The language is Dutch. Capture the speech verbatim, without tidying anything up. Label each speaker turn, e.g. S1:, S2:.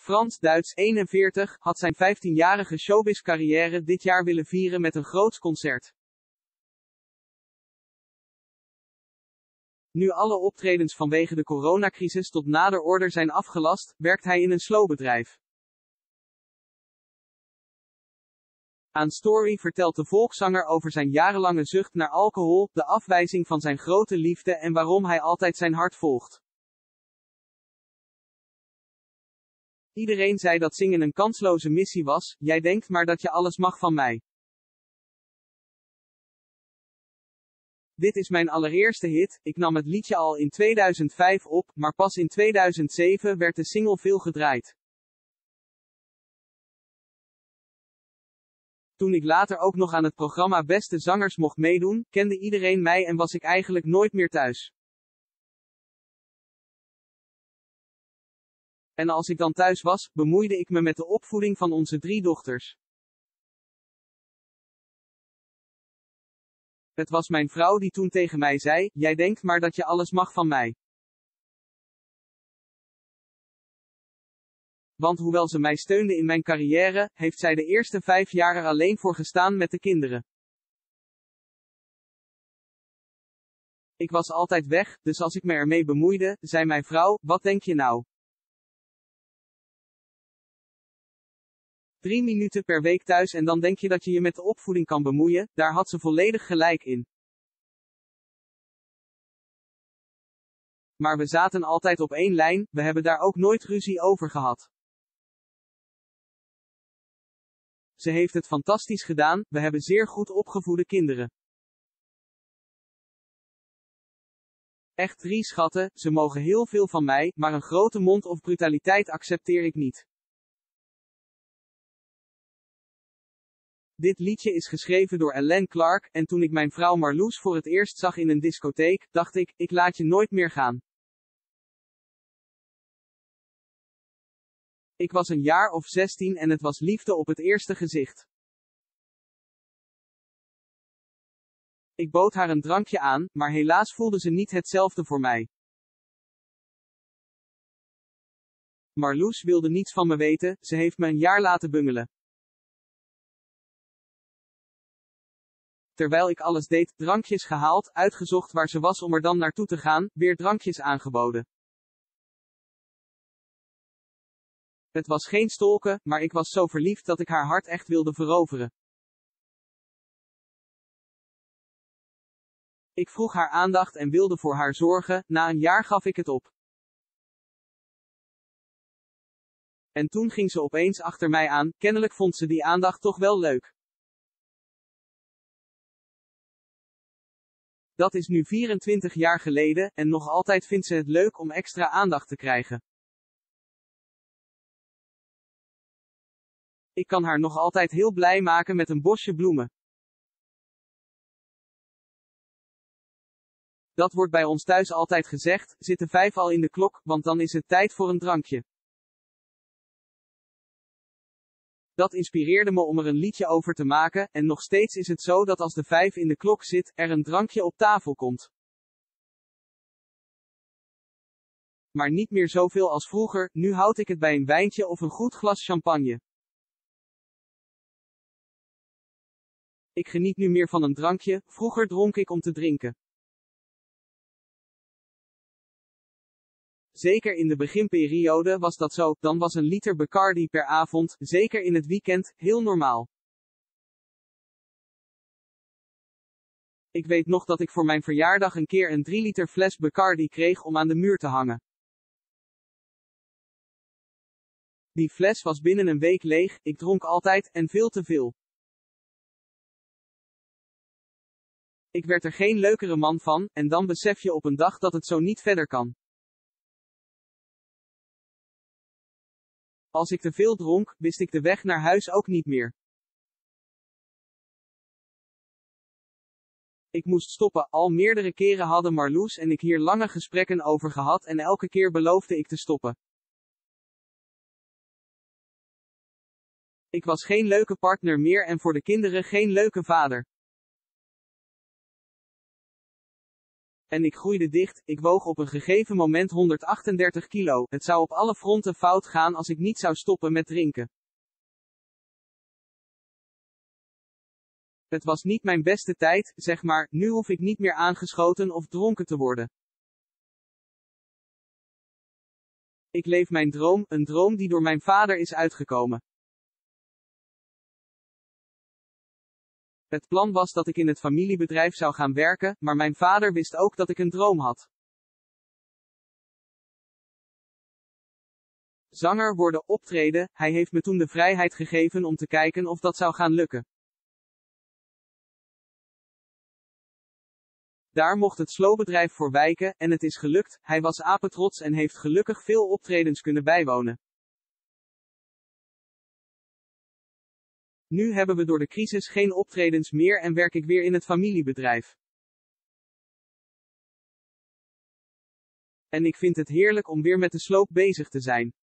S1: Frans Duits, eenenveertig, had zijn vijftienjarige showbiz-carrière dit jaar willen vieren met een groots concert. Nu alle optredens vanwege de coronacrisis tot nader order zijn afgelast, werkt hij in een slowbedrijf. Aan Story vertelt de volkszanger over zijn jarenlange zucht naar alcohol, de afwijzing van zijn grote liefde en waarom hij altijd zijn hart volgt. Iedereen zei dat zingen een kansloze missie was, jij denkt maar dat je alles mag van mij. Dit is mijn allereerste hit, ik nam het liedje al in tweeduizend vijf op, maar pas in tweeduizend zeven werd de single veel gedraaid. Toen ik later ook nog aan het programma Beste Zangers mocht meedoen, kende iedereen mij en was ik eigenlijk nooit meer thuis. En als ik dan thuis was, bemoeide ik me met de opvoeding van onze drie dochters. Het was mijn vrouw die toen tegen mij zei, jij denkt maar dat je alles mag van mij. Want hoewel ze mij steunde in mijn carrière, heeft zij de eerste vijf jaar er alleen voor gestaan met de kinderen. Ik was altijd weg, dus als ik me ermee bemoeide, zei mijn vrouw, wat denk je nou? Drie minuten per week thuis en dan denk je dat je je met de opvoeding kan bemoeien, daar had ze volledig gelijk in. Maar we zaten altijd op één lijn, we hebben daar ook nooit ruzie over gehad. Ze heeft het fantastisch gedaan, we hebben zeer goed opgevoede kinderen. Echt drie schatten, ze mogen heel veel van mij, maar een grote mond of brutaliteit accepteer ik niet. Dit liedje is geschreven door Alain Clark, en toen ik mijn vrouw Marloes voor het eerst zag in een discotheek, dacht ik, ik laat je nooit meer gaan. Ik was een jaar of zestien en het was liefde op het eerste gezicht. Ik bood haar een drankje aan, maar helaas voelde ze niet hetzelfde voor mij. Marloes wilde niets van me weten, ze heeft me een jaar laten bungelen. Terwijl ik alles deed, drankjes gehaald, uitgezocht waar ze was om er dan naartoe te gaan, weer drankjes aangeboden. Het was geen stalken, maar ik was zo verliefd dat ik haar hart echt wilde veroveren. Ik vroeg haar aandacht en wilde voor haar zorgen, na een jaar gaf ik het op. En toen ging ze opeens achter mij aan, kennelijk vond ze die aandacht toch wel leuk. Dat is nu vierentwintig jaar geleden, en nog altijd vindt ze het leuk om extra aandacht te krijgen. Ik kan haar nog altijd heel blij maken met een bosje bloemen. Dat wordt bij ons thuis altijd gezegd, zit de vijf al in de klok, want dan is het tijd voor een drankje. Dat inspireerde me om er een liedje over te maken, en nog steeds is het zo dat als de vijf in de klok zit, er een drankje op tafel komt. Maar niet meer zoveel als vroeger, nu houd ik het bij een wijntje of een goed glas champagne. Ik geniet nu meer van een drankje, vroeger dronk ik om te drinken. Zeker in de beginperiode was dat zo, dan was een liter Bacardi per avond, zeker in het weekend, heel normaal. Ik weet nog dat ik voor mijn verjaardag een keer een drie liter fles Bacardi kreeg om aan de muur te hangen. Die fles was binnen een week leeg, ik dronk altijd, en veel te veel. Ik werd er geen leukere man van, en dan besef je op een dag dat het zo niet verder kan. Als ik te veel dronk, wist ik de weg naar huis ook niet meer. Ik moest stoppen, al meerdere keren hadden Marloes en ik hier lange gesprekken over gehad en elke keer beloofde ik te stoppen. Ik was geen leuke partner meer en voor de kinderen geen leuke vader. En ik groeide dicht, ik woog op een gegeven moment honderdachtendertig kilo. Het zou op alle fronten fout gaan als ik niet zou stoppen met drinken. Het was niet mijn beste tijd, zeg maar, nu hoef ik niet meer aangeschoten of dronken te worden. Ik leef mijn droom, een droom die door mijn vader is uitgekomen. Het plan was dat ik in het familiebedrijf zou gaan werken, maar mijn vader wist ook dat ik een droom had. Zanger worden, optreden, hij heeft me toen de vrijheid gegeven om te kijken of dat zou gaan lukken. Daar mocht het slowbedrijf voor wijken, en het is gelukt, hij was apetrots en heeft gelukkig veel optredens kunnen bijwonen. Nu hebben we door de crisis geen optredens meer en werk ik weer in het familiebedrijf. En ik vind het heerlijk om weer met de sloop bezig te zijn.